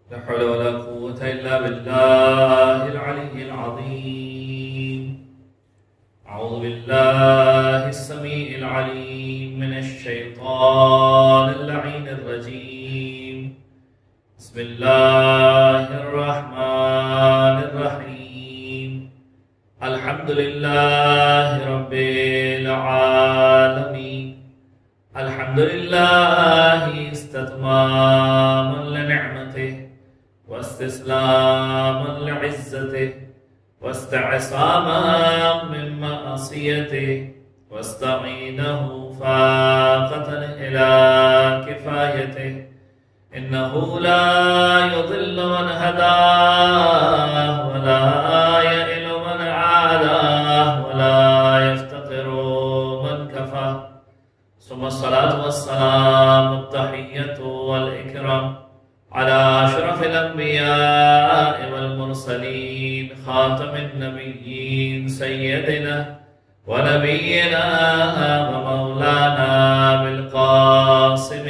لا حول ولا قوة إلا بالله العلي العظيم. أعوذ بالله السميع العليم من الشيطان اللعين الرجيم. بسم الله الرحمن الرحيم. الحمد لله رب العالمين. الحمد لله استتماما لنعمته واستسلاما لعزته واستعصاما من معصيته واستعينه فاقة إلى كفايته. إنه لا يضل من هداه ولا يئل من عاداه ولا يفتقر من كفاه. ثم الصلاة والسلام التحية والإكرام على أشرف الأنبياء والمرسلين خاتم النبيين سيدنا ونبينا ومولانا بالقاسم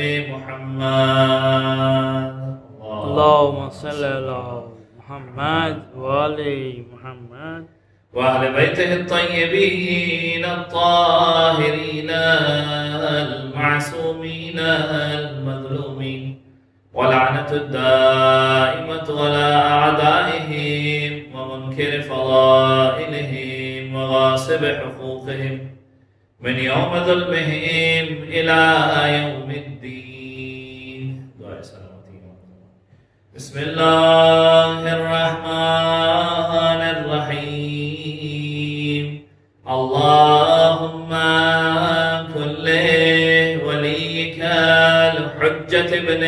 محمد. اللهم صل على محمد وآل محمد وأهل بيته الطيبين الطاهرين المعصومين المظلومين ولعنة الدائمة على أعدائهم ومنكر فضائلهم وغاصب حقوقهم من يوم ظلمهم إلى يوم الدين. بسم الله الرحمن الرحيم. اللهم كن لوليك الحجة ابن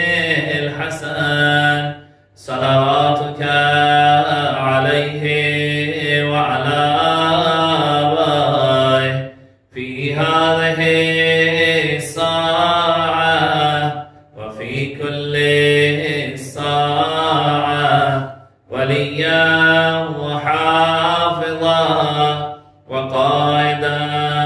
الحسن صلواتك عليه وعلى آبائه في هذه الساعة وفي كل ساعة وليا وحافظا وقائدا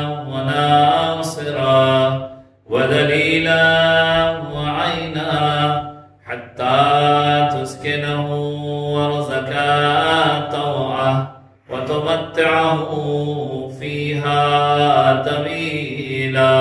وناصرا ودليلا وعينا حتى تسكنه ورزقا طوعه وتمتعه فيها طويلا.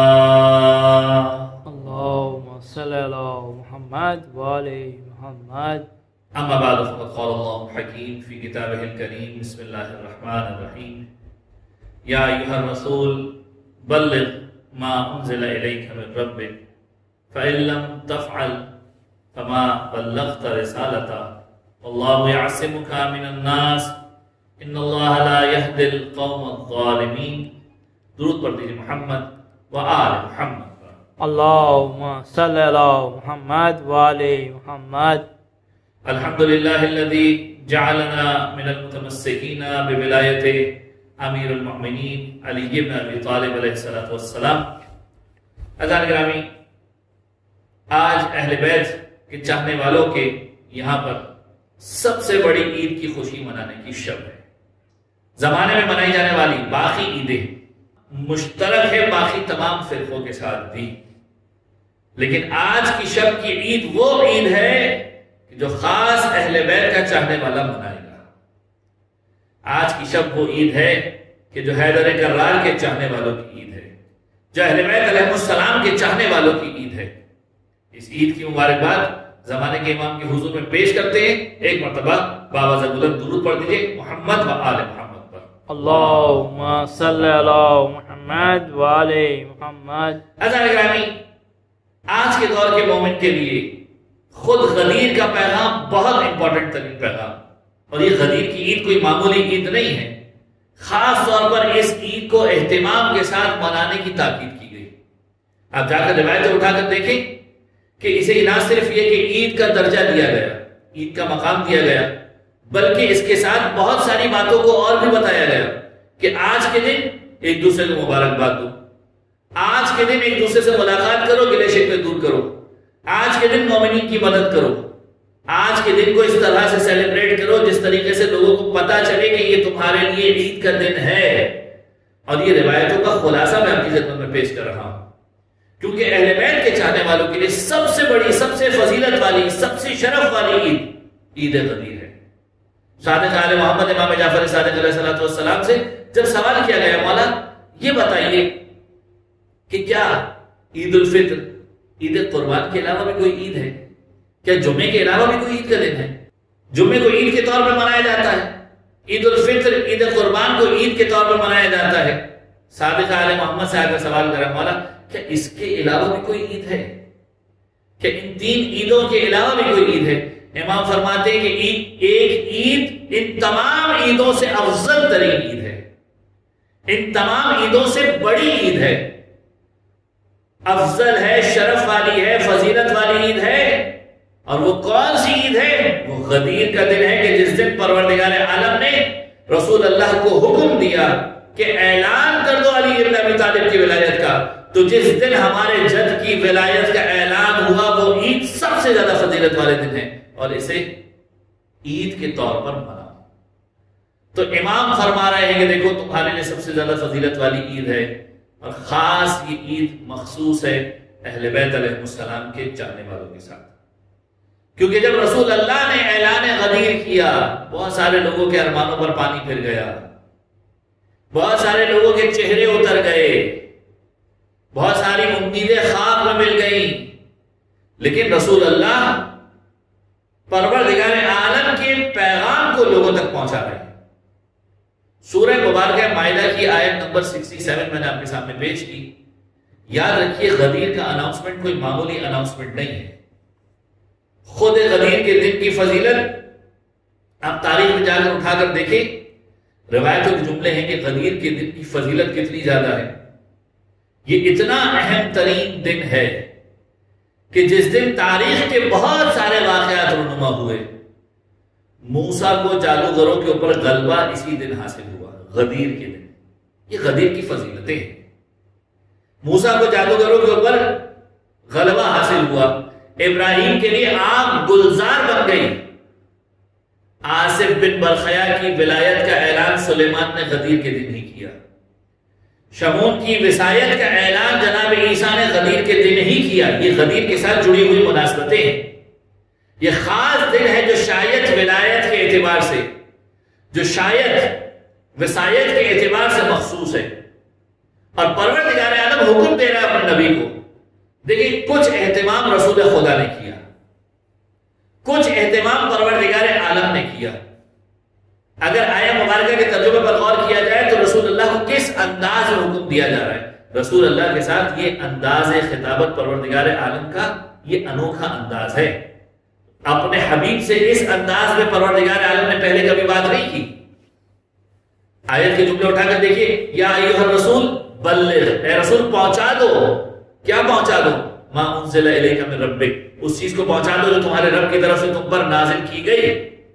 اللهم صل على محمد وآل محمد. أما بعد فقد قال الله الحكيم في كتابه الكريم. بسم الله الرحمن الرحيم. يا أيها الرسول بلغ ما أنزل إليك من ربك فإن لم تفعل فما بلغت رسالته والله يعصمك من الناس إن الله لا يهدي القوم الظالمين. درود پڑھ دیجیے محمد و آل محمد. اللهم صل على محمد وآل محمد. الحمد لله الذي جعلنا من المتمسكين بولاية امیر المؤمنین علی بن ابی طالب علیہ الصلوۃ والسلام. عزیزان گرامی، آج اہل بیت کے چاہنے والوں کے یہاں پر سب سے بڑی عید کی خوشی منانے کی شب ہے. زمانے میں منائی جانے والی باقی عیدیں مشترک ہے باقی تمام فرقوں کے ساتھ بھی، لیکن آج کی شب کی عید وہ عید ہے جو خاص اہل بیت کا چاہنے والا منائے گا. آج کی شب وہ عید ہے کہ جو حیدر کرار کے چاہنے والوں کی عید ہے، جو اہل بیت علیہ السلام کے چاہنے والوں کی عید ہے. اس عید کی مبارکباد زمانے کے امام کے حضور میں پیش کرتے ہیں. ایک مرتبہ بابا بلند درود پڑھ دیجئے محمد و آل محمد پر. اللهم صل على محمد وآل محمد. عزیزان گرامی، آج کے دور کے مومن کے لیے خود غدیر کا پیغام بہت امپورٹنٹ ترین پیغام، اور یہ غدیر کی عید کوئی معمولی عید نہیں ہے. خاص طور پر اس عید کو اہتمام کے ساتھ منانے کی تاکید کی گئی. آپ جا کر روایتیں اٹھا کر دیکھیں کہ اسے نہ صرف یہ کہ عید کا درجہ دیا گیا، عید کا مقام دیا گیا، بلکہ اس کے ساتھ بہت ساری باتوں کو اور بھی بتایا گیا کہ آج کے دن ایک دوسرے کو مبارکباد دو، آج کے دن ایک دوسرے سے ملاقات کرو، گلے شکوے دور کرو، آج کے دن مومنین کی مدد کرو، آج کے دن کو اس طرح سے سیلیبریٹ کرو جس طریقے سے لوگوں کو پتا چلے کہ یہ تمہارے لیے عید کا دن ہے. اور یہ روایتوں کا خلاصہ میں آپ کی خدمت میں پیش کر رہا ہوں، کیونکہ اہل بیت کے چاہنے والوں کے لیے سب سے بڑی، سب سے فضیلت والی، سب سے شرف والی عید غدیر ہے۔ صادق آل محمد امام جعفر صادق علیہ السلام سے جب سوال کیا گیا مولا یہ بتائیے کہ کیا عید الفطر، عید قربان کے علاوہ بھی کوئی عید ہے؟ کیا جمعے کے علاوہ بھی کوئی عید کا دن ہے؟ جمعے کو عید کے طور پر منایا جاتا ہے، عید الفطر، عید قربان کو عید کے طور پر منایا جاتا ہے۔ صادق آل محمد سے آ کر سوال کرا مولا کیا اس کے علاوہ بھی کوئی عید ہے؟ کہ ان تین عیدوں کے علاوہ بھی کوئی عید ہے؟ امام فرماتے ہیں کہ ایک عید ان تمام عیدوں سے افضل ترین عید ہے، ان تمام عیدوں سے بڑی عید ہے، افضل ہے، شرف والی ہے، فضیلت والی عید ہے۔ اور وہ کون سی عید ہے؟ وہ غدیر کا دن ہے کہ جس دن پروردگار عالم نے رسول اللہ کو حکم دیا کہ اعلان کر دو علی ابن ابی طالب کی ولایت کا۔ تو جس دن ہمارے جد کی ولایت کا اعلان ہوا وہ عید سب سے زیادہ فضیلت والے دن ہے، اور اسے عید کے طور پر مناؤ۔ تو امام فرما رہے ہیں کہ دیکھو تمہارے لیے سب سے زیادہ فضیلت والی عید ہے، اور خاص یہ عید مخصوص ہے اہل بیت علیہ السلام کے چاہنے والوں کے ساتھ، کیونکہ جب رسول اللہ نے اعلان غدیر کیا بہت سارے لوگوں کے ارمانوں پر پانی پھر گیا، بہت سارے لوگوں کے چہرے اتر گئے، بہت ساری امیدیں خاک میں مل گئیں، لیکن رسول اللہ پروردگار عالم کے پیغام کو لوگوں تک پہنچا رہے ہیں۔ سورہ مبارکہ مائدہ کی آیت نمبر 67 میں نے آپ کے سامنے پیش کی۔ یاد رکھیے غدیر کا اناؤنسمنٹ کوئی معمولی اناؤنسمنٹ نہیں ہے، خود غدیر کے دن کی فضیلت آپ تاریخ میں جا کر اٹھا کر دیکھیں، روایتوں کے جملے ہیں کہ غدیر کے دن کی فضیلت کتنی زیادہ ہے۔ یہ اتنا اہم ترین دن ہے کہ جس دن تاریخ کے بہت سارے واقعات رونما ہوئے۔ موسیٰ کو جادوگروں کے اوپر غلبہ اسی دن حاصل ہوا، غدیر کے دن۔ یہ غدیر کی فضیلتیں ہیں۔ موسیٰ کو جادوگروں کے اوپر غلبہ حاصل ہوا، ابراہیم کے لیے آگ گلزار بن گئی، آصف بن برخیا کی ولایت کا اعلان سلیمان نے غدیر کے دن ہی کیا، شمون کی وصایت کا اعلان جناب عیسیٰ نے غدیر کے دن ہی کیا۔ یہ غدیر کے ساتھ جڑی ہوئی مناسبتیں ہیں۔ یہ خاص دن ہے جو شاید ولایت کے اعتبار سے، جو شاید وصایت کے اعتبار سے مخصوص ہے، اور پروردگار عالم حکم دے رہا ہے اپنے نبی کو۔ دیکھیں کچھ اہتمام رسول خدا نے کیا، کچھ اہتمام پروردگار عالم نے کیا۔ اگر آیہ مبارکہ کے ترجمے پر غور کیا جائے تو رسول اللہ کو کس انداز میں حکم دیا جا رہا ہے؟ رسول اللہ کے ساتھ یہ انداز خطابت پروردگار عالم کا یہ انوکھا انداز ہے۔ اپنے حبیب سے اس انداز میں پروردگار عالم نے پہلے کبھی بات نہیں کی۔ آیت کے جملے اٹھا کر دیکھیے، یا ایھا الرسول بلغ، اے رسول پہنچا دو۔ کیا پہنچا دو؟ ما انزل الیک من ربک، اس چیز کو پہنچا دو جو تمہارے رب کی طرف سے تم پر نازل کی گئی۔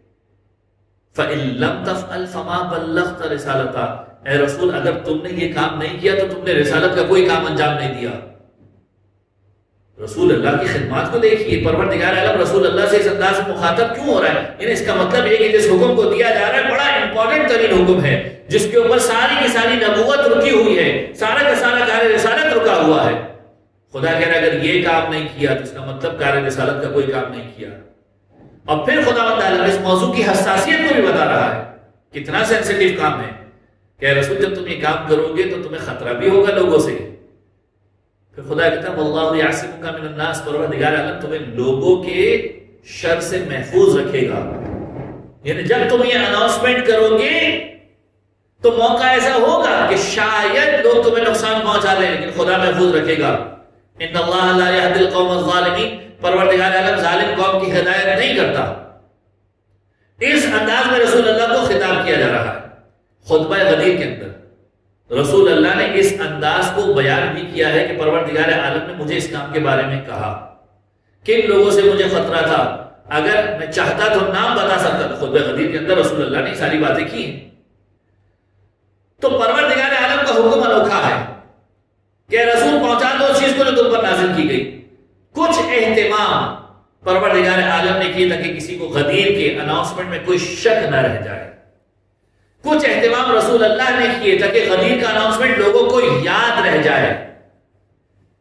فَإِن لَمْ تَفْعَلْ فَمَا بَلَّغْتَ رِسَالَتَهُ، اے رسول اگر تم نے یہ کام نہیں کیا تو تم نے رسالت کا کوئی کام انجام نہیں دیا۔ رسول اللہ کی خدمات کو دیکھیے، پروردگار عالم رسول اللہ سے اس انداز میں مخاطب کیوں ہو رہا ہے؟ یعنی اس کا مطلب یہ کہ جس حکم کو دیا جا رہا ہے بڑا امپورٹنٹ ترین حکم ہے، جس کے اوپر ساری کی ساری نبوت رکی ہوئی ہے، سارا کا سارا کار رسالت رکا ہوا ہے۔ خدا کہہ رہا ہے اگر یہ کام نہیں کیا تو اس کا مطلب کار رسالت کا کوئی کام نہیں کیا۔ اور پھر خداوند تعالیٰ اس موضوع کی حساسیت کو بھی بتا رہا ہے، کتنا سینسیٹیو کام ہے کہ رسول جب تم یہ کام کرو گے تو تمہیں خطرہ بھی ہوگا لوگوں سے۔ پھر خدا کہتا ہے واللہ یعصمک من الناس، پروردگار عالم تمہیں لوگوں کے شر سے محفوظ رکھے گا۔ یعنی جب تم یہ اناؤنسمنٹ کرو گے تو موقع ایسا ہوگا کہ شاید لوگ تمہیں نقصان پہنچا لیں، لیکن خدا محفوظ رکھے گا۔ ان اللہ لا یہدی القوم الظالمین، پروردگار عالم ظالم قوم کی ہدایت نہیں کرتا۔ اس انداز میں رسول اللہ کو خطاب کیا جا رہا ہے۔ خطبہ غدیر کے اندر رسول اللہ نے اس انداز کو بیان بھی کیا ہے کہ پروردگار عالم نے مجھے اس کام کے بارے میں کہا، کن لوگوں سے مجھے خطرہ تھا، اگر میں چاہتا تو نام بتا سکتا تھا۔ خطبہ غدیر کے اندر رسول اللہ نے ساری باتیں کی ہیں۔ تو پروردگار عالم کا حکم انوکھا ہے کہ رسول پہنچا دو اس چیز کو جو تم پر نازل کی گئی۔ کچھ اہتمام پروردگار عالم نے کیے تاکہ کسی کو غدیر کے اناؤنسمنٹ میں کوئی شک نہ رہ جائے۔ کچھ اہتمام رسول اللہ نے کیے تاکہ غدیر کا اناؤنسمنٹ لوگوں کو یاد رہ جائے۔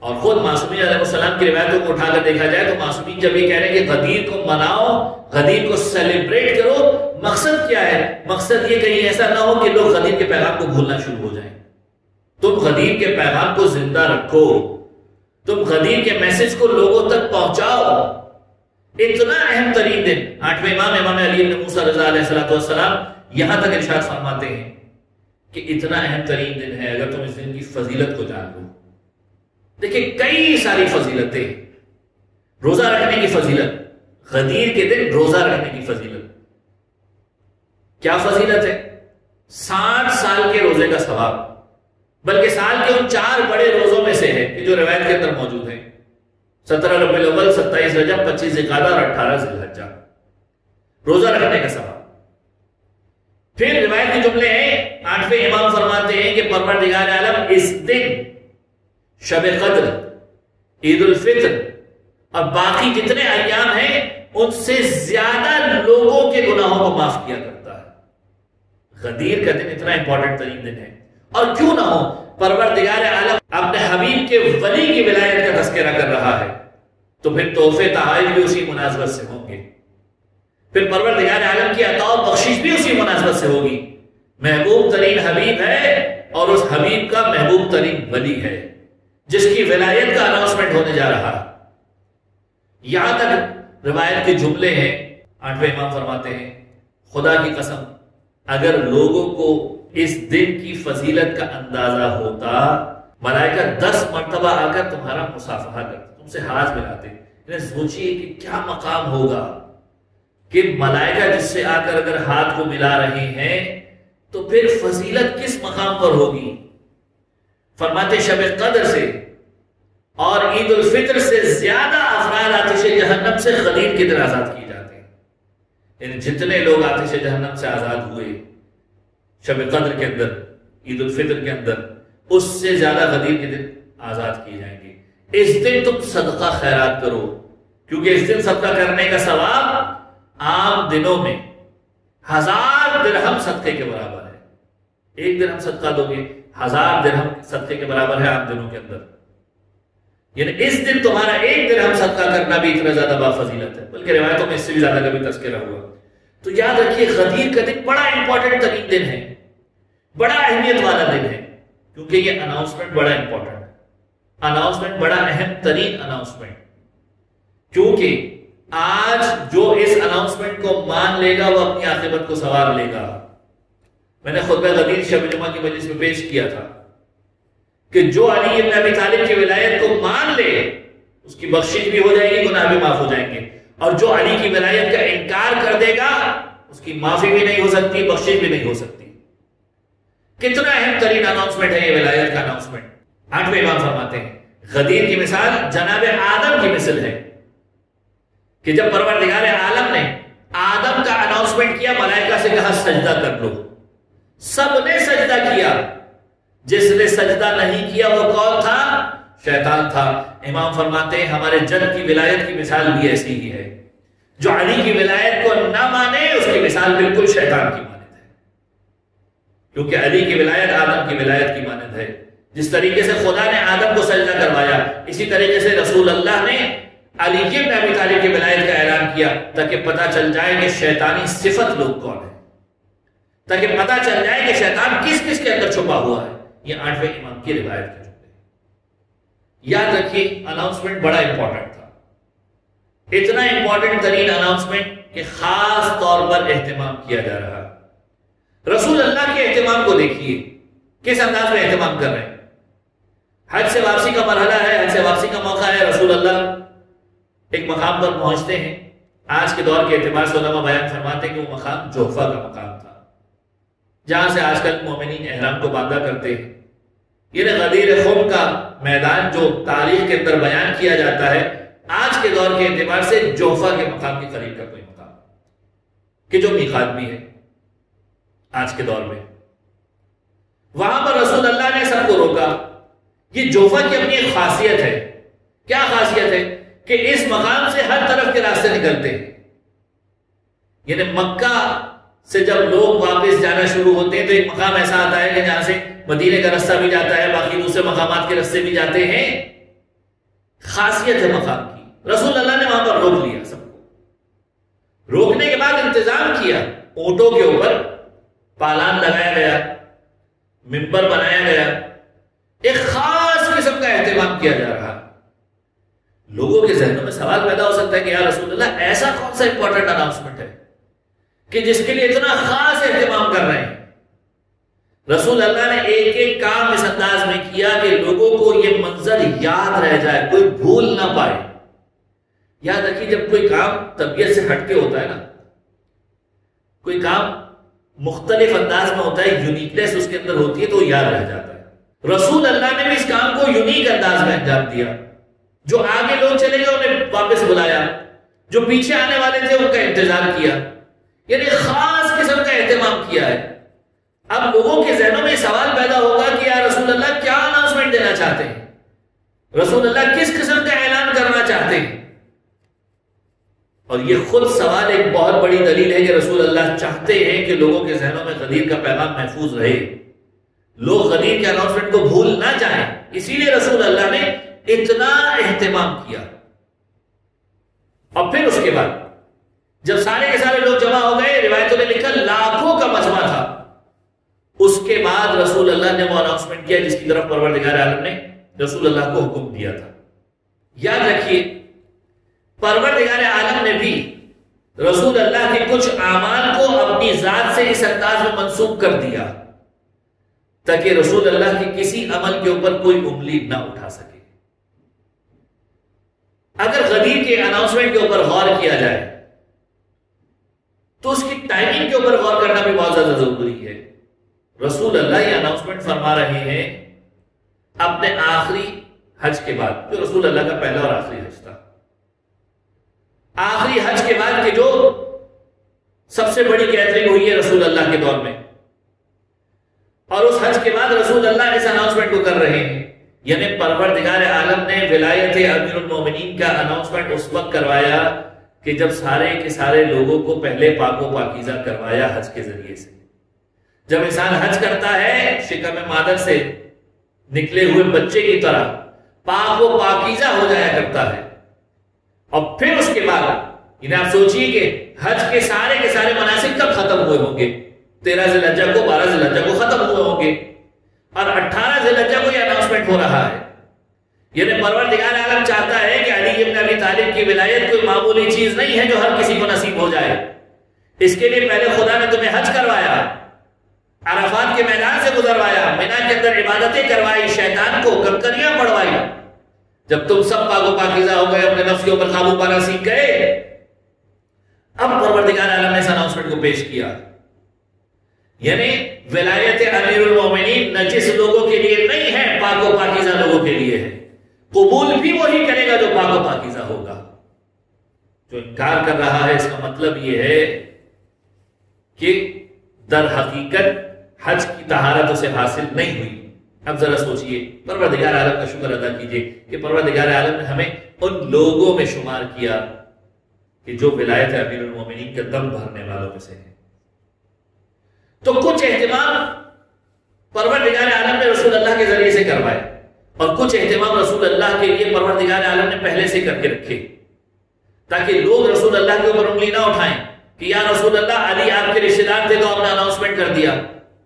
اور خود معصومین علیہ السلام کی روایتوں کو اٹھا کر دیکھا جائے تو معصومین جب یہ کہہ رہے ہیں کہ غدیر کو مناؤ، غدیر کو سیلیبریٹ کرو، مقصد کیا ہے؟ مقصد یہ کہیں ایسا نہ ہو کہ لوگ غدیر کے پیغام کو بھولنا شروع ہو جائیں۔ تم غدیر کے پیغام کو زندہ رکھو، تم غدیر کے میسج کو لوگوں تک پہنچاؤ۔ اتنا اہم ترین دن، 8ویں امام علی بن موسیٰ رضا علیہ السلام یہاں تک ارشاد فرماتے ہیں کہ اتنا اہم ترین دن ہے، اگر تم اس دن کی فضیلت کو جان لو۔ دیکھیں کئی ساری فضیلتیں، روزہ رکھنے کی فضیلت، غدیر کے دن روزہ رکھنے کی فضیلت، کیا فضیلت ہے؟ 60 سال کے روزے کا ثواب، بلکہ سال کے ان 4 بڑے روزوں میں سے ہے کہ جو روایت کے اندر موجود ہیں، 17 ربیع الاول، 27 رجب، 25 ذوالقعدہ اور 18 ذی الحجہ، روزہ رکھنے کا ثواب۔ پھر روایت کے جملے ہیں، 8ویں امام فرماتے ہیں کہ پروردگار عالم اس دن شب قدر، عید الفطر اور باقی جتنے ایام ہیں ان سے زیادہ لوگوں کے گناہوں کو معاف کیا کرتا ہے۔ غدیر کا دن اتنا امپورٹنٹ ترین دن ہے، اور کیوں نہ ہو، پروردگار عالم اپنے حبیب کے ولی کی ولایت کا تذکرہ کر رہا ہے تو پھر تحفے تحائف بھی اسی مناسبت سے ہوں گے، پھر پروردگار عالم کی عطا و بخشش بھی اسی مناسبت سے ہوگی۔ محبوب ترین حبیب ہے اور اس حبیب کا محبوب ترین ولی ہے جس کی ولایت کا اناؤنسمنٹ ہونے جا رہا ہے۔ یہاں تک روایت کے جملے ہیں، 8ویں امام فرماتے ہیں خدا کی قسم اگر لوگوں کو اس دن کی فضیلت کا اندازہ ہوتا، ملائکہ 10 مرتبہ آ کر تمہارا مصافحہ کرتے، تم سے ہاتھ ملاتے۔ انہیں سوچیے کہ کیا مقام ہوگا کہ ملائکہ جس سے آ کر اگر ہاتھ کو ملا رہے ہیں تو پھر فضیلت کس مقام پر ہوگی۔ فرماتے شب قدر سے اور عید الفطر سے زیادہ افراد آتش جہنم سے غدیر کی طرح آزاد کیے جاتے ہیں، یعنی جتنے لوگ آتش جہنم سے آزاد ہوئے شب قدر کے اندر، عید الفطر کے اندر، اس سے زیادہ غدیر کے دن آزاد کیے جائیں گے۔ اس دن تم صدقہ خیرات کرو، کیونکہ اس دن صدقہ کرنے کا ثواب عام دنوں میں 1000 درہم صدقے کے برابر ہے۔ 1 درہم صدقہ دو گے، 1000 درہم صدقے کے برابر ہے عام دنوں کے اندر، یعنی اس دن تمہارا 1 درہم صدقہ کرنا بھی اتنا زیادہ بافضیلت ہے، بلکہ روایتوں میں اس سے بھی زیادہ کبھی تذکرہ ہوا۔ تو یاد رکھیے غدیر کا دن بڑا امپورٹنٹ ترین دن ہے، بڑا اہمیت والا دن ہے، کیونکہ یہ اناؤنسمنٹ بڑا امپورٹنٹ ہے، اناؤنسمنٹ بڑا اہم ترین اناؤنسمنٹ، کیونکہ آج جو اس اناؤنسمنٹ کو مان لے گا وہ اپنی عاقبت کو سنوار لے گا۔ میں نے خطبہ غدیر شب جمعہ کی مجلس میں پیش کیا تھا کہ جو علی بن ابی طالب کی ولایت کو مان لے اس کی بخشش بھی ہو جائے گی، گناہ بھی معاف ہو جائیں گے، اور جو علی کی ولایت کا انکار کر دے گا اس کی معافی بھی نہیں ہو سکتی، بخشش بھی نہیں ہو سکتی۔ کتنا اہم ترین اناؤنسمنٹ ہے یہ ولایت کا اناؤنسمنٹ۔ 8ویں امام فرماتے ہیں غدیر کی مثال جناب آدم کی مثل ہے کہ جب پروردگار عالم نے آدم کا اناؤنسمنٹ کیا، ملائکہ سے کہا سجدہ کر لو، سب نے سجدہ کیا، جس نے سجدہ نہیں کیا وہ کون تھا؟ شیطان تھا۔ امام فرماتے ہیں ہمارے جد کی ولایت کی مثال بھی ایسی ہی ہے، جو علی کی ولایت کو نہ مانے اس کی مثال بالکل شیطان کی مانند ہے، کیونکہ علی کی ولایت آدم کی ولایت کی مانند ہے۔ جس طریقے سے خدا نے آدم کو سجدہ کروایا، اسی طریقے سے رسول اللہ نے علی بن ابی طالب کی ولایت کا اعلان کیا، تاکہ پتہ چل جائے کہ شیطانی صفت لوگ کون ہیں، تاکہ پتہ چل جائے کہ شیطان کس کس کے اندر چھپا ہوا ہے۔ یہ 8ویں امام کی روایت کے جملے۔ یاد رکھیے اناؤنسمنٹ بڑا امپورٹنٹ تھا، اتنا امپورٹنٹ ترین اناؤنسمنٹ کہ خاص طور پر اہتمام کیا جا رہا ہے۔ رسول اللہ کے اہتمام کو دیکھیے، کس انداز میں اہتمام کر رہے ہیں۔ حج سے واپسی کا مرحلہ ہے، حج سے واپسی کا موقع ہے، رسول اللہ ایک مقام پر پہنچتے ہیں۔ آج کے دور کے اعتبار سے علماء بیان فرماتے ہیں کہ وہ مقام جوفہ کا مقام تھا، جہاں سے آج کل مومنین احرام کو باندھا کرتے ہیں۔ یہ غدیر خم کا میدان جو تاریخ کے اندر بیان کیا جاتا ہے، آج کے دور کے اعتبار سے جوفہ کے مقام کے قریب کا کوئی مقام کہ جو میقات بھی ہے آج کے دور میں۔ وہاں پر رسول اللہ نے سب کو روکا۔ یہ جوفہ کی اپنی ایک خاصیت ہے۔ کیا خاصیت ہے؟ کہ اس مقام سے ہر طرف کے راستے نکلتے ہیں، یعنی مکہ سے جب لوگ واپس جانا شروع ہوتے ہیں تو ایک مقام ایسا آتا ہے کہ جہاں سے مدینے کا راستہ بھی جاتا ہے، باقی دوسرے مقامات کے راستے بھی جاتے ہیں، خاصیت ہے مقام کی. رسول اللہ نے وہاں پر روک لیا سب کو. روکنے کے بعد انتظام کیا. اونٹوں کے اوپر پالان لگایا گیا, منبر بنایا گیا, ایک خاص قسم کا اہتمام کیا جا رہا. لوگوں کے ذہنوں میں سوال پیدا ہو سکتا ہے کہ یا رسول اللہ ایسا کون سا امپورٹنٹ اناؤنسمنٹ ہے کہ جس کے لیے اتنا خاص اہتمام کر رہے ہیں. رسول اللہ نے ایک ایک کام اس انداز میں کیا کہ لوگوں کو یہ منظر یاد رہ جائے, کوئی بھول نہ پائے. یاد رکھیے جب کوئی کام طبیعت سے ہٹ کے ہوتا ہے نا, کوئی کام مختلف انداز میں ہوتا ہے, یونیکنیس اس کے اندر ہوتی ہے تو وہ یاد رہ جاتا ہے. رسول اللہ نے بھی اس کام کو یونیک انداز میں انجام دیا. جو آگے لوگ چلے گئے انہیں واپس بلایا, جو پیچھے آنے والے تھے ان کا انتظار کیا, یعنی خاص قسم کا اہتمام کیا ہے. اب لوگوں کے ذہنوں میں سوال پیدا ہوگا کہ یا رسول اللہ کیا اناؤنسمنٹ دینا چاہتے ہیں, رسول اللہ کس قسم کا اعلان کرنا چاہتے ہیں. اور یہ خود سوال ایک بہت بڑی دلیل ہے کہ رسول اللہ چاہتے ہیں کہ لوگوں کے ذہنوں میں غدیر کا پیغام محفوظ رہے, لوگ غدیر کے اناؤنسمنٹ کو بھول نہ جائیں. اسی لیے رسول اللہ نے اتنا اہتمام کیا. اور پھر اس کے بعد جب سارے کے سارے لوگ جمع ہو گئے, روایتوں میں لکھا لاکھوں کا مجمع تھا, اس کے بعد رسول اللہ نے وہ اناؤنسمنٹ کیا جس کی طرف پروردگار عالم نے رسول اللہ کو حکم دیا تھا. یاد رکھیے پروردگار عالم نے بھی رسول اللہ کے کچھ اعمال کو اپنی ذات سے اس انداز میں منسوب کر دیا تاکہ رسول اللہ کے کسی عمل کے اوپر کوئی انگلی نہ اٹھا سکے. اگر غدیر کے اناؤنسمنٹ کے اوپر غور کیا جائے تو اس کی ٹائمنگ کے اوپر غور کرنا بھی بہت زیادہ ضروری ہے. رسول اللہ یہ اناؤنسمنٹ فرما رہے ہیں اپنے آخری حج کے بعد, جو رسول اللہ کا پہلا اور آخری حج تھا. آخری حج کے بعد کہ جو سب سے بڑی گیدرنگ ہوئی ہے رسول اللہ کے دور میں, اور اس حج کے بعد رسول اللہ اس اناؤنسمنٹ کو کر رہے ہیں. یعنی پروردگار عالم نے ولایت امیر المومنین کا اناؤنسمنٹ اس وقت کروایا کہ جب سارے کے سارے لوگوں کو پہلے پاک و پاکیزہ کروایا حج کے ذریعے سے. جب انسان حج کرتا ہے شکم مادر سے نکلے ہوئے بچے کی طرح پاک و پاکیزہ ہو جایا کرتا ہے. اور پھر اس کے بعد انہیں آپ سوچئے کہ حج کے سارے مناسک کب ختم ہوئے ہوں گے, 13 ذی الحجہ کو, 12 ذی الحجہ کو ختم ہوئے ہوں گے, اور 18 ذی الحجہ کو یہ اناؤنسمنٹ ہو رہا ہے. یعنی پروردگار عالم چاہتا ہے کہ علی ابن ابی طالب کی ولایت کوئی معمولی چیز نہیں ہے جو ہر کسی کو نصیب ہو جائے. اس کے لیے پہلے خدا نے تمہیں حج کروایا, عرفات کے میدان سے گزروایا, مینا کے اندر عبادتیں کروائی, شیطان کو کنکریاں پڑوائی. جب تم سب پاک و پاکیزہ ہو گئے, اپنے نفس کے اوپر قابو پانا سیکھ گئے, اب پروردگار عالم نے اس اناؤنسمنٹ کو پیش کیا. یعنی ولایت امیر المومنین نجس لوگوں کے لیے نہیں ہے, پاک و پاکیزہ لوگوں کے لیے ہے. قبول بھی وہی کرے گا جو پاک و پاکیزہ ہوگا. جو انکار کر رہا ہے اس کا مطلب یہ ہے کہ در حقیقت حج کی طہارت اسے حاصل نہیں ہوئی. اب ذرا سوچئے, پروردگار عالم کا شکر ادا کیجئے کہ پروردگار عالم نے ہمیں ان لوگوں میں شمار کیا کہ جو ولایت امیر المومنین کا دم بھرنے والوں میں سے ہیں. تو کچھ اہتمام پروردگار عالم نے رسول اللہ کے ذریعے سے کروائے, اور کچھ اہتمام رسول اللہ کے لیے پروردگار عالم نے پہلے سے کر کے رکھے تاکہ لوگ رسول اللہ کے اوپر انگلی نہ اٹھائیں کہ یا رسول اللہ علی آپ کے رشتہ دار تھے تو آپ نے اناؤنسمنٹ کر دیا.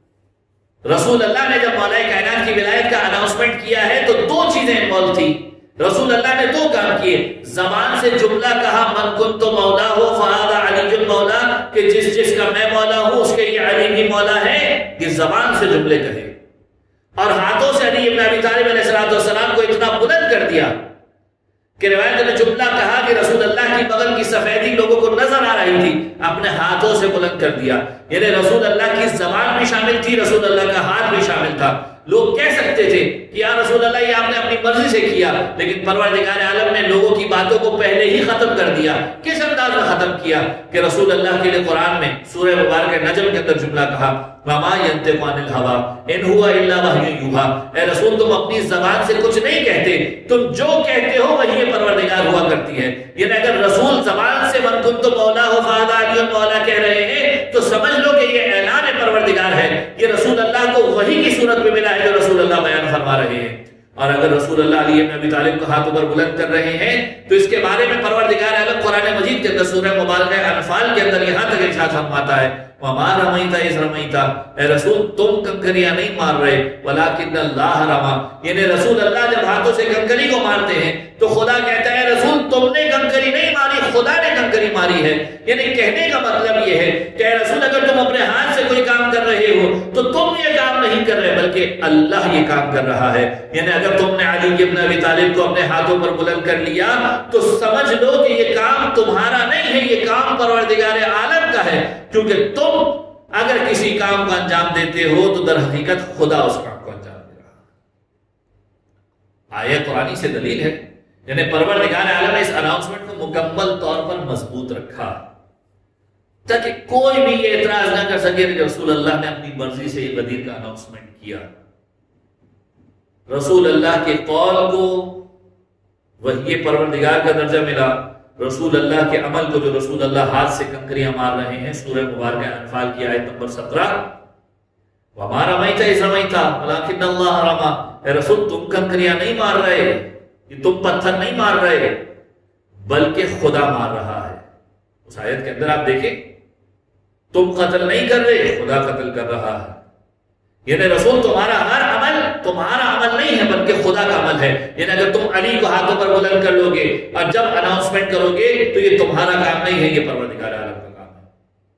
رسول اللہ نے جب مولا کائنات کی ولایت کا اناؤنسمنٹ کیا ہے تو 2 چیزیں انوالو تھی. رسول اللہ نے 2 کام کیے. زبان سے جملہ کہا من کنت مولا ہو فہذا علی المولا, کہ جس کا میں مولا ہوں اس کے یہ علی بھی مولا ہے. یہ زبان سے جملے کہے, اور ہاتھوں سے علی ابن ابی طالب علیہ السلام کو اتنا بلند کر دیا کہ روایت نے جملہ کہا کہ رسول اللہ کی بغل کی سفیدی لوگوں کو نظر آ رہی تھی, اپنے ہاتھوں سے بلند کر دیا. یعنی رسول اللہ کی زبان بھی شامل تھی, رسول اللہ کا ہاتھ بھی شامل تھا. لوگ کہہ سکتے تھے کہ یا رسول اللہ یہ آپ نے اپنی مرضی سے کیا, لیکن پروردگار عالم نے لوگوں کی باتوں کو پہلے ہی ختم کر دیا. کس انداز میں ختم کیا کہ رسول اللہ کے لیے قرآن میں سورہ مبارکہ نجم کے اندر جملہ کہا وما ينطق عن الهوى ان هو الا وحی یوحی. اے رسول تم اپنی زبان سے کچھ نہیں کہتے, تم جو کہتے ہو وہی پروردگار ہوا کرتی ہے. یعنی اگر رسول زبان سے من کنت مولا ہو فہذا علی مولا کہہ رہے ہیں تو سمجھ لو کہ یہ اعلان پروردگار ہے, یہ رسول اللہ کو وحی کی صورت میں ملا ہے جو رسول اللہ بیان فرما رہے ہیں. اور اگر رسول اللہ علی بن ابی طالب کو ہاتھوں پر بلند کر رہے ہیں تو اس کے بارے میں پروردگار عالم قرآن مجید کے اندر سورہ مبارکہ انفال کے اندر یہاں تک ارشاد فرماتا ہے وَمَا رَمَيْتَ إِذْ رَمَيْتَ، اے رسول تم کنکریاں نہیں مار رہے وَلَٰكِنَّ اللَّهَ رَمَىٰ، یعنی رسول اللہ جب ہاتھوں سے کنکری کو مارتے ہیں تو خدا کہتا ہے رسول تم نے کنکری نہیں ماری، خدا نے کنکری ماری ہے۔ یعنی کہنے کا مطلب یہ ہے کہ اے رسول اگر تم اپنے ہاتھ سے کوئی کام کر رہے ہو تو تم یہ کام نہیں کر رہے بلکہ اللہ یہ کام کر رہا ہے۔ یعنی اگر تم نے علی بن ابی طالب کو اپنے ہاتھوں پر بلند کر لیا تو سمجھ لو کہ یہ کام تمہارا نہیں ہے، یہ کام پروردگار عالم کا ہے، کیونکہ تم اگر کسی کام کو انجام دیتے ہو تو در حقیقت خدا اس کام کو انجام دے رہا ہے۔ آیت قرآنی سے دلیل ہے، یعنی پروردگار عالم نے اس اناؤنسمنٹ کو مکمل طور پر مضبوط رکھا تاکہ کوئی بھی یہ اعتراض نہ کر سکے کہ رسول اللہ نے اپنی مرضی سے یہ غدیر کا اناؤنسمنٹ کیا۔ رسول اللہ کے قول کو وحی پروردگار کا درجہ ملا، رسول اللہ کے عمل کو جو رسول اللہ ہاتھ سے کنکریاں مار رہے ہیں، سورہ مبارکہ انفال کی آیت نمبر 17 وَمَا رَمَيْتَ إِذْ رَمَيْتَ وَلَٰكِنَّ اللَّهَ رَمَىٰ، اے رسول تم کنکریاں نہیں مار رہے، یہ تم پتھر نہیں مار رہے بلکہ خدا مار رہا ہے۔ اس آیت کے اندر آپ دیکھیں تم قتل نہیں کر رہے، خدا قتل کر رہا ہے۔ یعنی رسول تمہارا ہر عمل تمہارا عمل نہیں ہے بلکہ خدا کا عمل ہے۔ یعنی اگر تم علی کو ہاتھوں پر بلند کر لو گے اور جب اناؤنسمنٹ کرو گے تو یہ تمہارا کام نہیں ہے، یہ پروردگار عالم کا کام ہے۔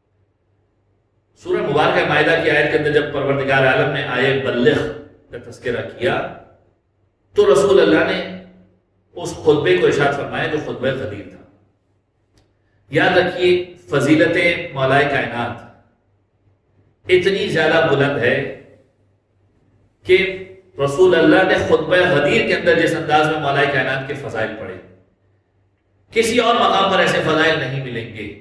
سورہ مبارکہ مائدہ کی آیت کے اندر جب پروردگار عالم نے آیے بلغ کا تذکرہ کیا تو رسول اللہ نے اس خطبے کو ارشاد فرمایا جو خطبہ غدیر تھا۔ یاد رکھیے فضیلت مولا کائنات اتنی زیادہ بلند ہے کہ رسول اللہ نے خطبہ غدیر کے اندر جس انداز میں مولا کائنات کے فضائل پڑھے کسی اور مقام پر ایسے فضائل نہیں ملیں گے۔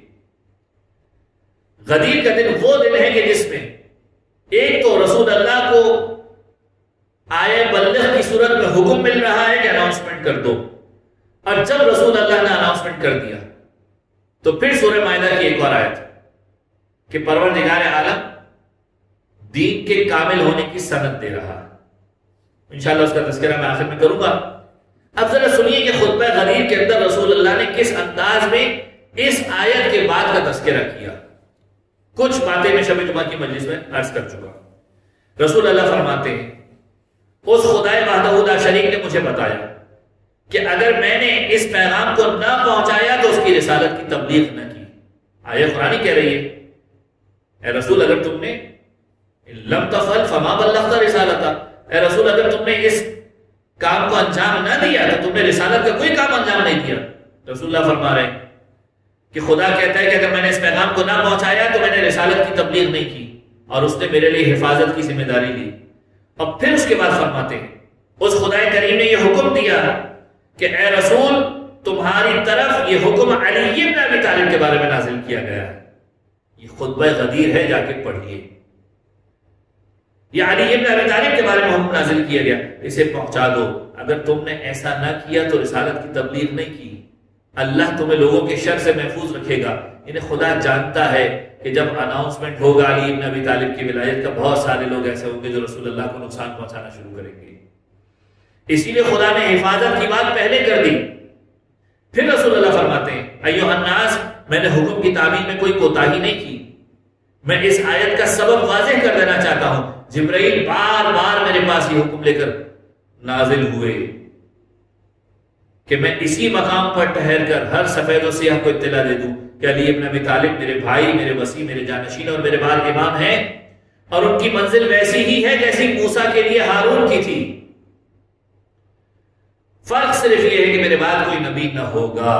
غدیر کا دن وہ دن ہے کہ جس میں ایک تو رسول اللہ کو آیے بلغ کی صورت میں حکم مل رہا ہے کہ اناؤنسمنٹ کر دو، اور جب رسول اللہ نے اناؤنسمنٹ کر دیا تو پھر سورہ مائدہ کی ایک اور آیت کہ پروردگار عالم دین کے کامل ہونے کی سند دے رہا ہے۔ انشاءاللہ اس کا تذکرہ میں آخر میں کروں گا۔ اب ذرا سنیے کہ خطبہ غدیر کے اندر رسول اللہ نے کس انداز میں اس آیت کے بعد کا تذکرہ کیا۔ کچھ باتیں میں شب جمعہ کی مجلس میں عرض کر چکا۔ رسول اللہ فرماتے ہیں اس خدائے وحدہ لا شریک نے مجھے بتایا کہ اگر میں نے اس پیغام کو نہ پہنچایا تو اس کی رسالت کی تبلیغ نہ کی۔ آیت قرآنی کہہ رہی ہے اے رسول اگر تم نے لم تفعل فما بلغت رسالتا، اے رسول اگر تم نے اس کام کو انجام نہ دیا تو تم نے رسالت کا کوئی کام انجام نہیں دیا۔ رسول اللہ فرما رہے ہیں کہ خدا کہتا ہے کہ اگر میں نے اس پیغام کو نہ پہنچایا تو میں نے رسالت کی تبلیغ نہیں کی، اور اس نے میرے لیے حفاظت کی ذمہ داری لی۔ اور پھر اس کے بعد فرماتے ہیں اس خدا کریم نے یہ حکم دیا کہ اے رسول تمہاری طرف یہ حکم علی بن ابی طالب کے بارے میں نازل کیا گیا ہے۔ یہ خطبہ غدیر ہے، جا کے پڑھیے۔ یہ علی بن ابی طالب کے بارے میں حکم نازل کیا گیا، اسے پہنچا دو۔ اگر تم نے ایسا نہ کیا تو رسالت کی تبلیغ نہیں کی، اللہ تمہیں لوگوں کے شر سے محفوظ رکھے گا۔ انہیں خدا جانتا ہے کہ جب اناؤنسمنٹ ہوگا علی بن ابی طالب کی ولایت کا، بہت سارے لوگ ایسے ہوں گے جو رسول اللہ کو نقصان پہنچانا شروع کریں گے۔ اسی لیے خدا نے حفاظت کی بات پہلے کر دی۔ پھر رسول اللہ فرماتے ہیں ایھا الناس، میں نے حکم کی تعمیل میں کوئی کوتاہی نہیں کی۔ میں اس آیت کا سبب واضح کر دینا چاہتا ہوں۔ جبرائیل بار بار میرے پاس یہ حکم لے کر نازل ہوئے کہ میں اسی مقام پر ٹھہر کر ہر سفید و سیاہ کو اطلاع دے دوں کہ علی بن ابی طالب میرے بھائی، میرے وصی، میرے جانشین اور میرے بعد امام ہیں، اور ان کی منزل ویسی ہی ہے جیسی موسیٰ کے لیے ہارون کی تھی۔ فرق صرف یہ ہے کہ میرے بعد کوئی نبی نہ ہوگا،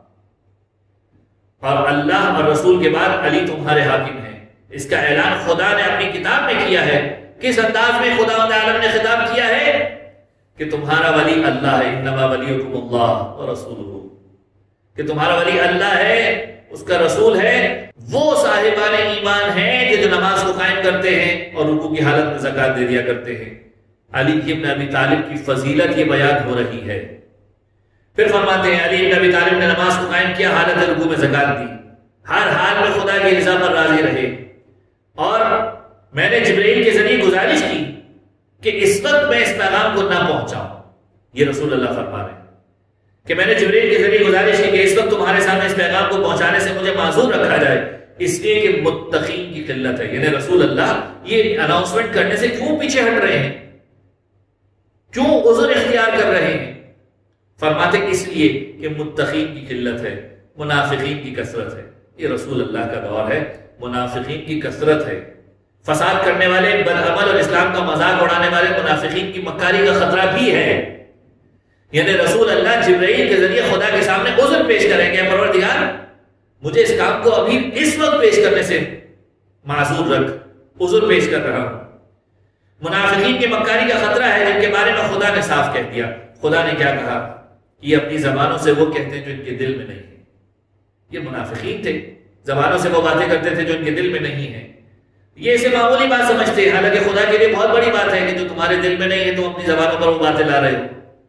اور اللہ اور رسول کے بعد علی تمہارے حاکم ہیں۔ اس کا اعلان خدا نے اپنی کتاب میں کیا ہے۔ کس انداز میں خدا عالم نے خطاب کیا ہے کہ تمہارا ولی اللہ ہے، انما ولیکم اللہ ورسولہ، کہ تمہارا ولی اللہ ہے، اس کا رسول ہے، وہ صاحبان ایمان ہیں کہ جو نماز کو قائم کرتے ہیں اور رکوع کی حالت میں زکوٰۃ دے دیا کرتے ہیں۔ علی بن ابی طالب کی فضیلت یہ بیان ہو رہی ہے۔ پھر فرماتے ہیں علی بن ابی طالب نے نماز کو قائم کیا، حالت رکوع میں زکوٰۃ دی، ہر حال میں خدا کی رضا پر راضی رہے۔ اور میں نے جبرائیل کے ذریعے گزارش کی کہ اس وقت میں اس پیغام کو نہ پہنچاؤں، یہ رسول اللہ فرما رہے ہیں کہ میں نے جبریل کے ذریعے گزارش کی کہ اس وقت تمہارے سامنے اس پیغام کو پہنچانے سے مجھے معذور رکھا جائے، اس لیے کہ متقین کی قلت ہے. یعنی رسول اللہ یہ اناؤنسمنٹ کرنے سے کیوں پیچھے ہٹ رہے ہیں، کیوں عذر اختیار کر رہے ہیں؟ فرماتے اس لیے کہ متقین کی قلت ہے، منافقین کی کثرت ہے. یہ رسول اللہ کا دور ہے، منافقین کی کثرت ہے، فساد کرنے والے، بدعمل اور اسلام کا مذاق اڑانے والے منافقین کی مکاری کا خطرہ بھی ہے. یعنی رسول اللہ جبرائیل کے ذریعے خدا کے سامنے عذر پیش کریں گے، پروردگار مجھے اس کام کو ابھی اس وقت پیش کرنے سے معذور رکھ، عذر پیش کر رہا ہوں. منافقین کی مکاری کا خطرہ ہے جن کے بارے میں خدا نے صاف کہہ دیا. خدا نے کیا کہا؟ یہ اپنی زبانوں سے وہ کہتے ہیں جو ان کے دل میں نہیں ہے. یہ منافقین تھے، زبانوں سے وہ باتیں کرتے تھے جو ان کے دل میں نہیں ہے. یہ اسے معمولی بات سمجھتے ہیں، حالانکہ خدا کے لیے بہت بڑی بات ہے کہ جو تمہارے دل میں نہیں ہے تم اپنی زبانوں پر وہ باتیں لا رہے ہو.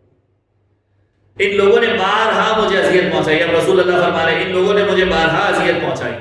ان لوگوں نے بارہا مجھے اذیت پہنچائی. اب رسول اللہ فرما رہے ہیں ان لوگوں نے مجھے بارہا اذیت پہنچائی.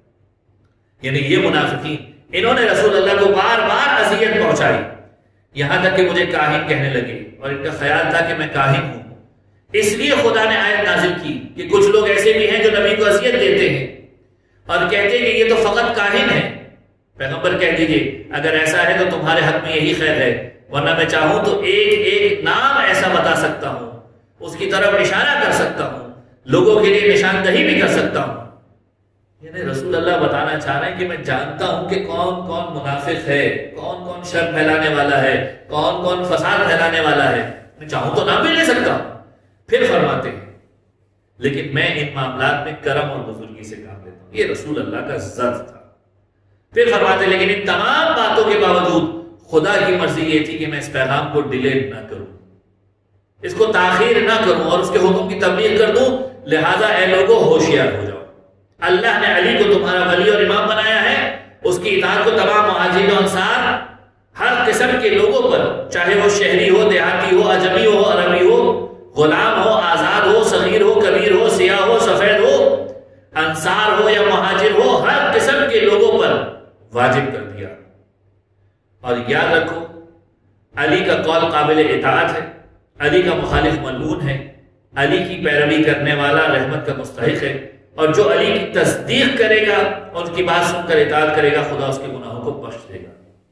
یعنی یہ منافقین انہوں نے رسول اللہ کو بار بار اذیت پہنچائی، یہاں تک کہ مجھے کاہن کہنے لگے، اور ان کا خیال تھا کہ میں کاہن ہوں. اس لیے خدا نے آیت نازل کی کہ کچھ لوگ ایسے بھی ہیں جو نبی کو اذیت دیتے ہیں اور کہتے ہیں کہ یہ تو فقط کاہن ہے. پیغمبر کہہ دیجئے اگر ایسا ہے تو تمہارے حق میں یہی خیر ہے، ورنہ میں چاہوں تو ایک ایک نام ایسا بتا سکتا ہوں، اس کی طرف اشارہ کر سکتا ہوں، لوگوں کے لیے نشاندہی بھی کر سکتا ہوں. یعنی رسول اللہ بتانا چاہ رہے ہیں کہ میں جانتا ہوں کہ کون کون منافق ہے، کون کون شر پھیلانے والا ہے، کون کون فساد پھیلانے والا ہے. میں چاہوں تو نام بھی لے سکتا ہوں. پھر فرماتے ہیں لیکن میں ان معاملات میں کرم اور بزرگی سے کام لیتا ہوں. یہ رسول اللہ کا ذات تھا. پھر فرماتے ہیں لیکن ان تمام باتوں کے باوجود خدا کی مرضی یہ تھی کہ میں اس پیغام کو ڈیلے نہ کروں، اس کو تاخیر نہ کروں اور اس کے حکم کی تبلیغ کر دوں. لہذا اے لوگوں ہوشیار ہو جاؤ. اللہ نے علی کو تمہارا ولی اور امام بنایا ہے، اس کی اطاعت کو تمام مہاجرین و انصار ہر قسم کے لوگوں پر، چاہے وہ شہری ہو، دیہاتی ہو، اجمی ہو، عربی ہو، غلام ہو، آزاد ہو، صغیر ہو، کبیر ہو، سیاہ ہو، سفید ہو، انصار ہو یا مہاجر ہو، ہر قسم کے لوگوں پر واجب کر دیا. اور یاد رکھو علی کا قول قابل اطاعت ہے، علی کا مخالف ملعون ہے، علی کی پیروی کرنے والا رحمت کا مستحق ہے، اور جو علی کی تصدیق کرے گا اور ان کی بات سن کر اطاعت کرے گا خدا اس کے گناہوں کو بخش دے گا.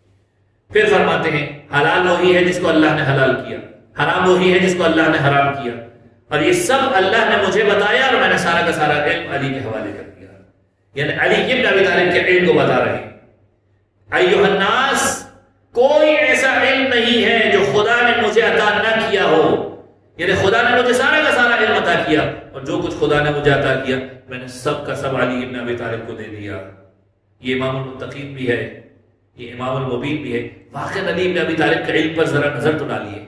پھر فرماتے ہیں حلال وہی ہے جس کو اللہ نے حلال کیا، حرام وہی ہے جس کو اللہ نے حرام کیا، اور یہ سب اللہ نے مجھے بتایا اور میں نے سارا کا سارا علم علی کے حوالے کر دیا. یعنی علی ابن ابی طالب کے علم کو بتا رہے ہیں. ایھا الناس، کوئی ایسا علم نہیں ہے جو خدا نے مجھے عطا نہ کیا ہو. یعنی خدا نے مجھے سارا کا سارا علم عطا کیا، اور جو کچھ خدا نے مجھے عطا کیا میں نے سب کا سب علی ابن ابی طالب کو دے دیا. یہ امام المتقین بھی ہے، یہ امام المبین بھی ہے. واقعی علی ابن ابی طالب کے علم پر ذرا نظر تو ڈالیے.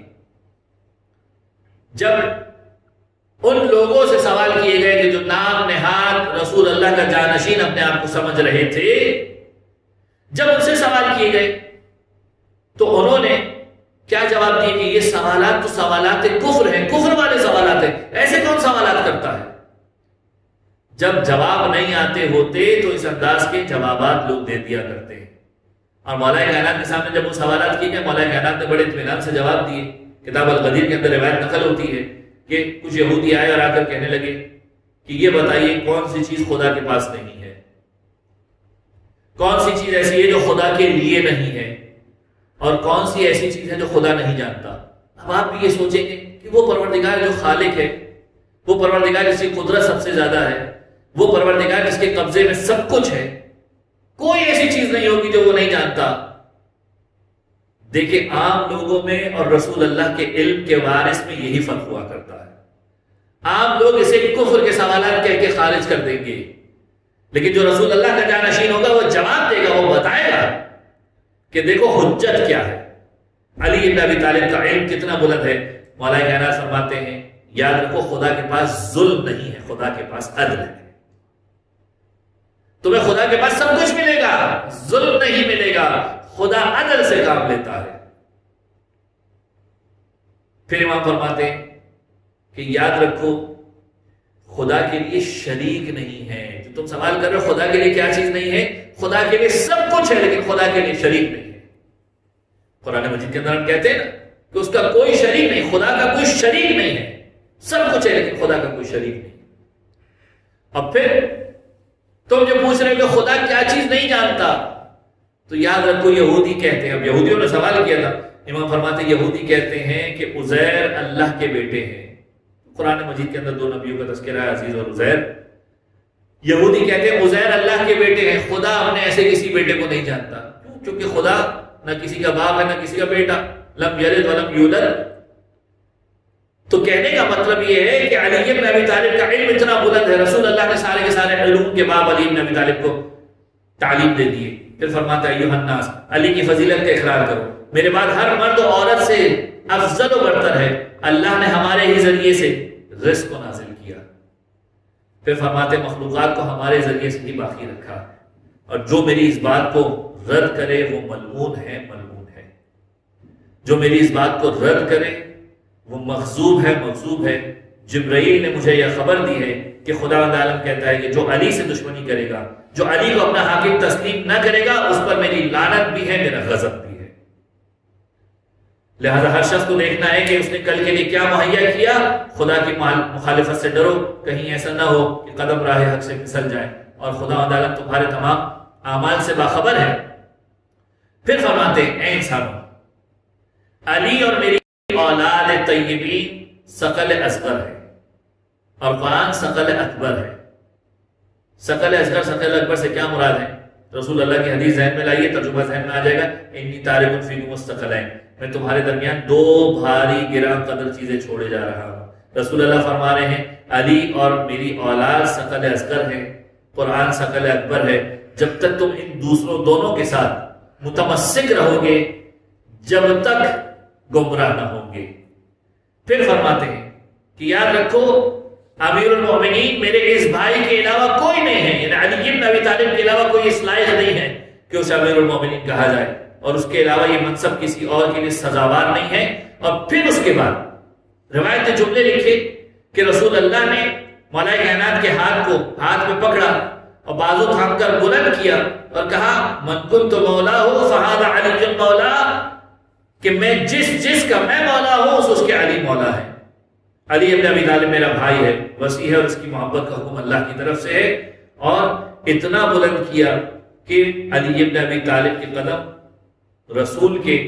جب ان لوگوں سے سوال کیے گئے کہ جو نام نہاد رسول اللہ کا جانشین اپنے آپ کو سمجھ رہے تھے، جب ان سے سوال کیے گئے تو انہوں نے کیا جواب دیے کہ یہ سوالات تو سوالات کفر ہیں، کفر والے سوالات ہیں، ایسے کون سوالات کرتا ہے. جب جواب نہیں آتے ہوتے تو اس انداز کے جوابات لوگ دے دیا کرتے ہیں. اور مولا کائنات کے سامنے جب وہ سوالات کیے گئے مولا کائنات نے بڑے اطمینان سے جواب دیے. کتاب القدیر کے اندر روایت نقل ہوتی ہے کہ کچھ یہودی آئے اور آ کر کہنے لگے کہ یہ بتائیے کون سی چیز خدا کے پاس نہیں ہے، کون سی چیز ایسی ہے جو خدا کے لیے نہیں ہے، اور کون سی ایسی چیز ہے جو خدا نہیں جانتا. اب آپ بھی یہ سوچیں گے کہ وہ پروردگار جو خالق ہے، وہ پروردگار جس کی قدرت سب سے زیادہ ہے، وہ پروردگار جس کے قبضے میں سب کچھ ہے، کوئی ایسی چیز نہیں ہوگی جو وہ نہیں جانتا. دیکھیں عام لوگوں میں اور رسول اللہ کے علم کے وارث میں یہی فرق ہوا کرتا ہے. عام لوگ اسے کفر کے سوالات کہہ کے خارج کر دیں گے، لیکن جو رسول اللہ کا جانشین ہوگا وہ جواب دے گا، وہ بتائے گا کہ دیکھو حجت کیا ہے، علی ابن ابی طالب کا علم کتنا بلند ہے. مولا کائنات فرماتے ہیں یاد رکھو خدا کے پاس ظلم نہیں ہے، خدا کے پاس عدل ہے. تمہیں خدا کے پاس سب کچھ ملے گا، ظلم نہیں ملے گا، خدا عدل سے کام لیتا ہے. پھر امام فرماتے ہیں کہ یاد رکھو خدا کے لیے شریک نہیں ہے. جو تم سوال کر رہے ہو خدا کے لیے کیا چیز نہیں ہے، خدا کے لیے سب کچھ ہے لیکن خدا کے لیے شریک نہیں ہے. قرآن مجید کے اندر ہم کہتے ہیں نا کہ اس کا کوئی شریک نہیں، خدا کا کوئی شریک نہیں ہے، سب کچھ ہے لیکن خدا کا کوئی شریک نہیں۔ اب پھر تم جو پوچھ رہے ہو کہ خدا کیا چیز نہیں جانتا، تو یاد رکھو یہودی کہتے ہیں، اب یہودیوں نے سوال کیا تھا، امام فرماتے ہیں یہودی کہتے ہیں کہ عزیر اللہ کے بیٹے ہیں۔ قرآن مجید کے اندر دو نبیوں کا تذکرہ ہے، عزیز اور عزیر۔ یہودی کہتے ہیں عزیر اللہ کے بیٹے ہیں، خدا اپنے ایسے کسی بیٹے کو نہیں جانتا، کیونکہ خدا نہ کسی کا باپ ہے نہ کسی کا بیٹا، لم یلد ولم یولد۔ تو کہنے کا مطلب یہ ہے کہ علی بن ابی طالب کا علم اتنا بلند ہے، رسول اللہ نے سارے کے سارے علوم کے باپ علی بن ابی طالب کو تعلیم دے دیے۔ پھر فرماتا ہے ایھا الناس، علی کی فضیلت کا اقرار کرو، میرے بعد ہر مرد و عورت سے افضل و برتر ہے، اللہ نے ہمارے ہی ذریعے سے رزق کو نازل کیا۔ پھر فرماتے مخلوقات کو ہمارے ذریعے سے ہی باقی رکھا، اور جو میری اس بات کو رد کرے وہ ملعون ہے، ملعون ہے۔ جو میری اس بات کو رد کرے وہ مغضوب ہے، مغضوب ہے۔ جبرائیل نے مجھے یہ خبر دی ہے کہ خداوند عالم کہتا ہے کہ جو علی سے دشمنی کرے گا، جو علی کو اپنا حاکم تسلیم نہ کرے گا، اس پر میری لعنت بھی ہے، میرا غضب بھی ہے۔ لہذا ہر شخص کو دیکھنا ہے کہ اس نے کل کے لیے کیا مہیا کیا۔ خدا کی مخالفت سے ڈرو، کہیں ایسا نہ ہو کہ قدم راہ حق سے پھسل جائے، اور خداوند عالم تمہارے تمام اعمال سے باخبر ہے۔ پھر فرماتے ہیں اے انسانوں، علی اور میری اولاد طیبین ثقل اصغر ہے، اور قرآن ثقل اکبر ہے۔ ثقل اصغر ثقل اکبر سے کیا مراد ہے؟ رسول اللہ کی حدیث ذہن میں لائیے، ترجمہ ذہن میں آ جائے گا، انی تارک فیکم الثقلین، میں تمہارے درمیان دو بھاری گراں قدر چیزیں چھوڑے جا رہا ہوں۔ رسول اللہ فرما رہے ہیں علی اور میری اولاد ثقل اصغر ہے، قرآن ثقل اکبر ہے۔ جب تک تم ان دونوں کے ساتھ متمسک رہو گے، جب تک گمراہ نہ ہوں گے۔ پھر فرماتے ہیں کہ یاد رکھو امیر المومنین میرے اس بھائی کے علاوہ کوئی نہیں ہے، یعنی علی بن ابی طالب کے علاوہ کوئی اس لائق نہیں ہے کہ اسے امیر المومنین کہا جائے، اور اس کے علاوہ یہ منصب کسی اور کے لیے سزاوار نہیں ہے۔ اور پھر اس کے بعد روایت نے جملے لکھے کہ رسول اللہ نے مولا کائنات کے ہاتھ میں پکڑا اور بازو تھام کر بلند کیا اور کہا من کنت مولا ہو فہذا علی مولا، کہ میں جس کا میں مولا ہوں اس کے علی مولا ہے۔ علی ابن ابی طالب میرا بھائی ہے، وسیع ہے، اور اس کی محبت کا حکم اللہ کی طرف سے ہے۔ اور اتنا بلند کیا کہ علی ابن ابی طالب کے قدم رسول کے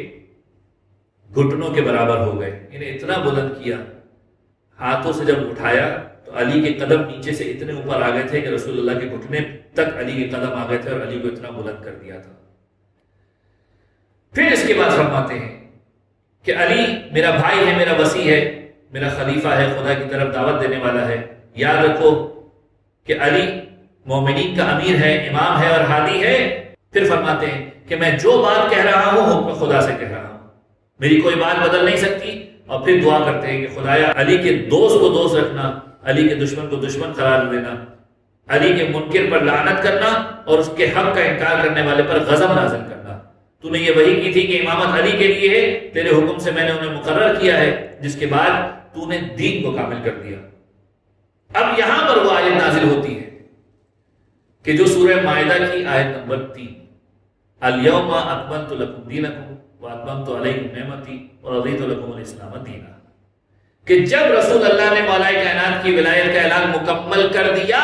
گھٹنوں کے برابر ہو گئے، انہیں اتنا بلند کیا، ہاتھوں سے جب اٹھایا تو علی کے قدم نیچے سے اتنے اوپر آ گئے تھے کہ رسول اللہ کے گھٹنے تک علی کے قدم آ گئے تھے، اور علی کو اتنا بلند کر دیا تھا۔ پھر اس کے بعد فرماتے ہیں کہ علی میرا بھائی ہے، میرا وسیع ہے، میرا خلیفہ ہے، خدا کی طرف دعوت دینے والا ہے۔ یاد رکھو کہ علی مومنین کا امیر ہے، امام ہے اور ہادی ہے۔ پھر فرماتے ہیں کہ میں جو بات کہہ رہا ہوں حکم خدا سے کہہ رہا ہوں، میری کوئی بات بدل نہیں سکتی۔ اور پھر دعا کرتے ہیں کہ خدایا علی کے دوست کو دوست رکھنا، علی کے دشمن کو دشمن قرار دینا، علی کے منکر پر لعنت کرنا، اور اس کے حق کا انکار کرنے والے پر غضب نازل کرنا۔ تو نے یہ وحی کی تھی کہ امامت علی کے لیے ہے، تیرے حکم سے میں نے انہیں مقرر کیا ہے، جس کے بعد تو نے دین کو کامل کر دیا۔ اب یہاں پر وہ آیت نازل ہوتی ہے کہ جو سورہ مائدہ کی آیت نمبر 3، الیوم اکملت لکم دینکم واتممت علیکم نعمتی ورضیت لکم الاسلام دینا، کہ جب رسول اللہ نے مولا کائنات کی ولایت کا اعلان مکمل کر دیا،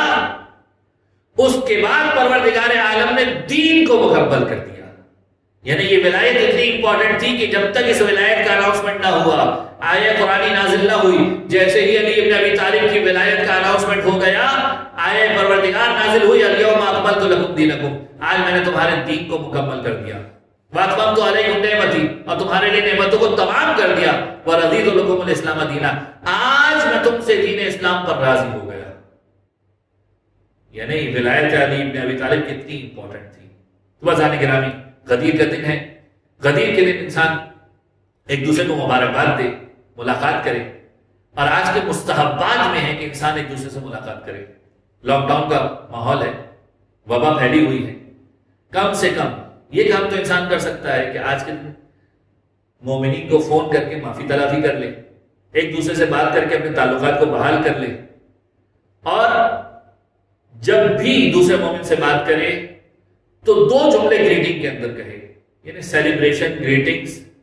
اس کے بعد پروردگار عالم نے دین کو مکمل کر دیا۔ یعنی یہ ولایت اتنی امپورٹنٹ تھی کہ جب تک اس ولایت کا اناؤنسمنٹ نہ ہوا، آیہ قرآنی نازل نہ ہوئی، جیسے ہی علی ابن ابی طالب کی ولایت کا اناؤنسمنٹ ہو گیا، آیہ پروردگار نازل ہوئی الیوم اکملت لکم دینکم، آج میں نے تمہارے دین کو مکمل کر دیا، واتممت علیکم نعمتی، اور تمہارے لیے نعمتوں کو تمام کر دیا، ورضیت لکم الاسلام دینا، آج میں تم سے دین اسلام پر راضی ہو گیا۔ یعنی ولایت علی ابن ابی طالب کتنی امپورٹنٹ تھی۔ تو بازان گرامی، غدیر کا دن ہے، غدیر کے دن انسان ایک دوسرے کو مبارکباد دے، ملاقات کرے، اور آج کے مستحبات میں ہے کہ انسان ایک دوسرے سے ملاقات کرے۔ لاک ڈاؤن کا ماحول ہے، وبا پھیلی ہوئی ہے، کم سے کم یہ کام تو انسان کر سکتا ہے کہ آج کے دن مومنین کو فون کر کے معافی تلافی کر لے، ایک دوسرے سے بات کر کے اپنے تعلقات کو بحال کر لے، اور جب بھی دوسرے مومن سے بات کرے تو دو جملے گریٹنگ کے اندر کہے، یعنی سیلیبریشن گریٹنگز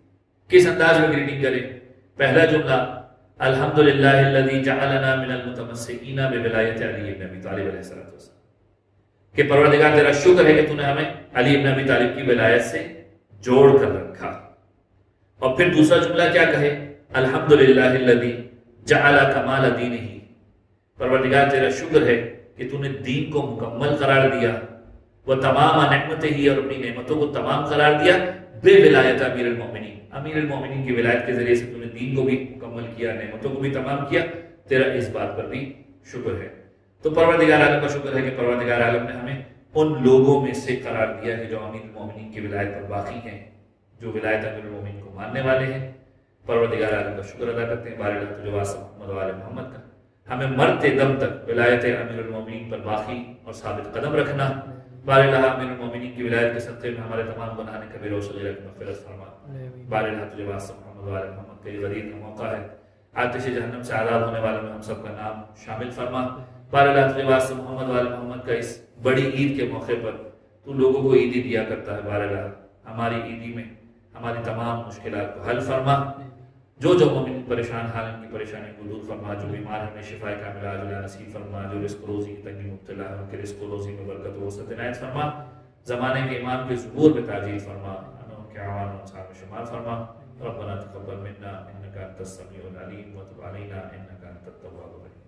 کس انداز میں گریٹنگ کریں؟ پہلا جملہ الحمدللہ الذی جعلنا من المتمسکین بولایت علی بن ابی طالب علیہ السلام، کہ پروردگار تیرا شکر ہے کہ تو نے ہمیں علی بن ابی طالب کی ولایت سے جوڑ کر رکھا۔ اور پھر دوسرا جملہ کیا کہے؟ الحمدللہ الذی جعل کمال دینہ، پروردگار تیرا شکر ہے کہ تو نے دین کو مکمل قرار دیا، وہ تمام نعمتیں ہی، اور اپنی نعمتوں کو تمام قرار دیا، بے ولایت امیر المومنین، امیر المومنین کی ولایت کے ذریعے سے تو نے دین کو بھی مکمل کیا، نعمتوں کو بھی تمام کیا، تیرا اس بات پر بھی شکر ہے۔ تو پروردگار عالم کا شکر ہے کہ پروردگار عالم نے ہمیں ان لوگوں میں سے قرار دیا ہے جو امیر المومنین کی ولایت پر باقی ہیں، جو ولایت امیر المومنین کو ماننے والے ہیں۔ پروردگار عالم کا شکر ادا کرتے ہیں، بارگاہ تجھ واسطہ محمد و آل محمد کا، ہمیں مرتے دم تک ولایت امیر المومنین پر باقی اور ثابت قدم رکھنا۔ بارگاہ امیر المومنین کی ولایت کے صدقے میں ہمارے تمام گناہ کبیرہ و صغیرہ کی مغفرت فرما۔ بارگاہ تجھ واسطہ محمد و آل محمد کا یہ غدیر کا موقع ہے، آتش جہنم سے آزاد ہونے والوں میں ہم سب کا نام شامل فرما۔ بارگاہ تجھ واسطہ محمد و آل محمد کا اس بڑی عید کے موقع پر تو لوگوں کو عیدی دیا کرتا ہے، بارگاہ ہماری عیدی میں ہماری تمام مشکلات کو حل فرما۔ جو مومن پریشان حال ان کی پریشانی کو دور فرما، جو بیمار ہمیں شفا کاملہ عاجلہ نصیب فرما، جو رزق روزی کی تنگی مبتلا ہے ان کے رزق و روزی میں برکت و وسعت عنایت فرما، زمانے کے امام کے ظہور میں تاجیل فرما، ان کے اعوان و انصار میں شمار فرما۔ ربنا تقبل منا انک انت السمیع العلیم وتب علینا انک انت التواب الرحیم۔